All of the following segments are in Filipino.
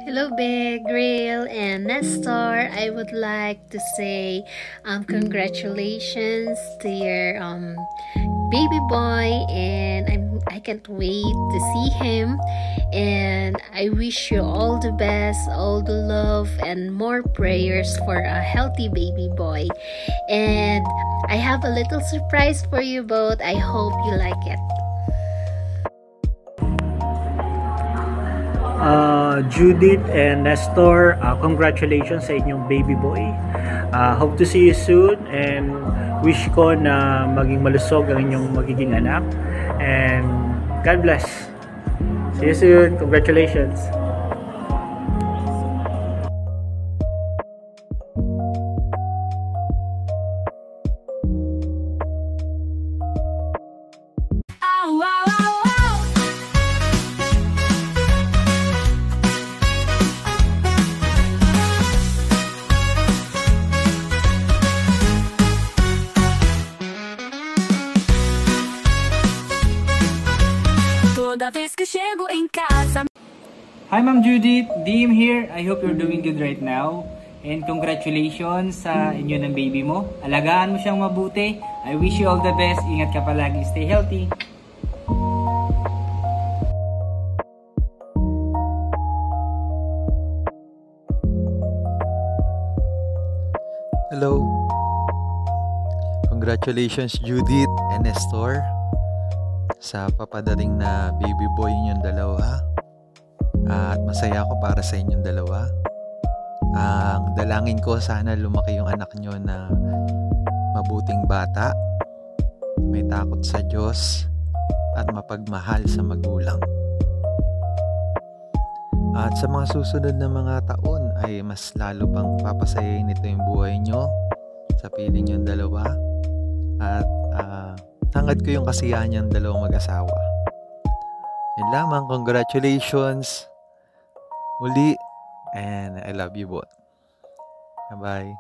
Hello, Big Grill and Nestor. I would like to say congratulations to your baby boy, and I can't wait to see him. And I wish you all the best, all the love, and more prayers for a healthy baby boy. And I have a little surprise for you both. I hope you like it. Judith and Nestor, congratulations sa inyong baby boy. Hope to see you soon, and wish ko na maging malusog ang inyong magiging anak, and God bless. See you soon. Congratulations. Hi Ma'am Judith, Dim here. I hope you're doing good right now. And congratulations sa inyo ng baby mo. Alagaan mo siyang mabuti. I wish you all the best. Ingat ka palagi. Stay healthy. Hello. Congratulations Judith and Nestor sa papadating na baby boy ninyong dalawa. At masaya ako para sa inyong dalawa. Ang dalangin ko, sana lumaki yung anak nyo na mabuting bata, may takot sa Diyos, at mapagmahal sa magulang. At sa mga susunod na mga taon ay mas lalo pang papasayain nito yung buhay nyo sa piling yung dalawa. At hangad ko yung kasiyahan yung dalawang mag-asawa. Yan lamang, congratulations muli, and I love you both. Bye-bye.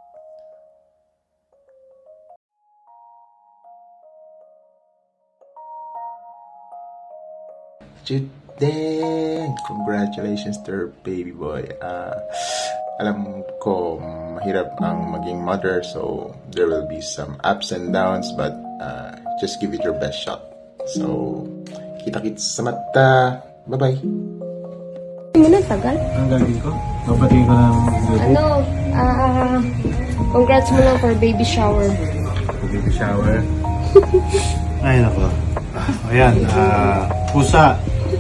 Juden, congratulations to her baby boy. Alam ko mahirap ang maging mother, so there will be some ups and downs, but just give it your best shot. So, kita-kits sa mata. Bye-bye. Tagal? Ang gagawin ko? Babatiin ko ng Judith. Congrats mo lang for baby shower. Baby shower. Ay, nako. Ayan, pusa.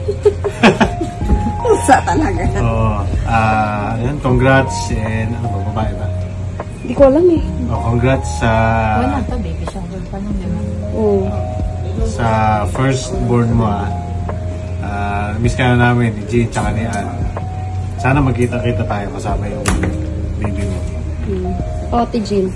Pusa talaga. Ayan, congrats, and ano ba, babae ba? Hindi ko alam eh. Congrats sa... Wala pa, baby shower pa lang, diba? Oo. Sa firstborn mo, miss ka na namin ni Jean tsaka ni Ann. Sana magkita-kita tayo kasama yung baby mo. Ate Jean.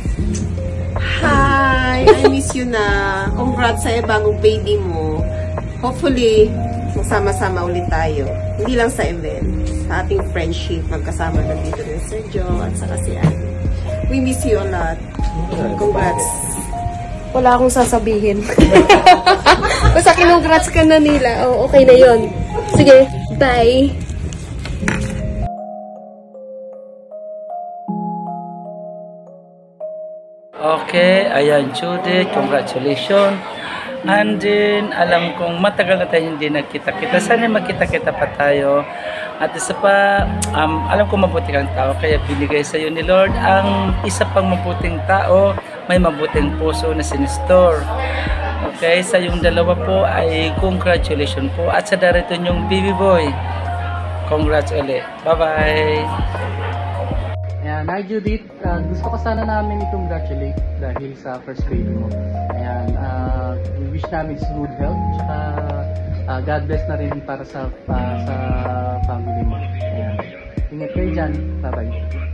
Hi! I miss you na. Congrats sa bagong baby mo. Hopefully, magsama-sama ulit tayo. Hindi lang sa event. Sa ating friendship, magkasama na dito rin Sir Joe at saka si Ann. We miss you a lot. Congrats. Wala akong sasabihin. Basta kinongrats ka na nila. Oh, okay na yon. Sige, bye! Okay, ayan Judith, congratulations. And then, alam kong matagal na tayo hindi nagkita-kita. Sana magkita-kita pa tayo. At isa pa, alam kong mabuti kang tao, kaya binigay sa iyo ni Lord ang isa pang mabuting tao, may mabuting puso na si Nestor. Okay, sa yung dalawa po ay congratulations po. At sa darito yung baby boy, congrats ulit. Bye-bye! Ayan, hi Judith, gusto ko sana namin i-congratulate dahil sa first baby mo. Ayan, we wish namin good health, tsaka God bless na rin para sa family mo. Ayan, ingat kayo dyan, bye-bye.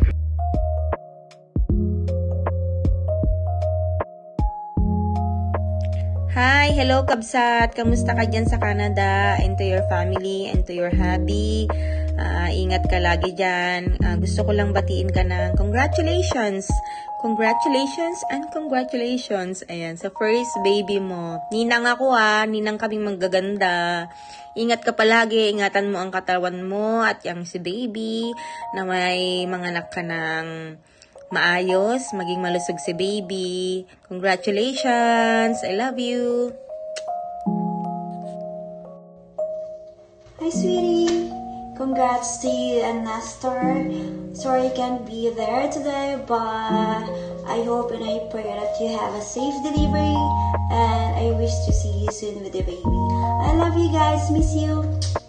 Hi! Hello, Kabsat! Kamusta ka dyan sa Canada? And to your family and to your hubby. Ingat ka lagi dyan. Gusto ko lang batiin ka ng congratulations. Congratulations and congratulations. Ayan, sa first baby mo. Ninang ako ninang kaming manggaganda. Ingat ka palagi, ingatan mo ang katawan mo at yung si baby na may manganak ka ng maayos, maging malusog si baby. Congratulations. I love you. Hi, sweetie. Congrats to you and Nestor. Sorry I can't be there today, but I hope and I pray that you have a safe delivery, and I wish to see you soon with the baby. I love you guys. Miss you.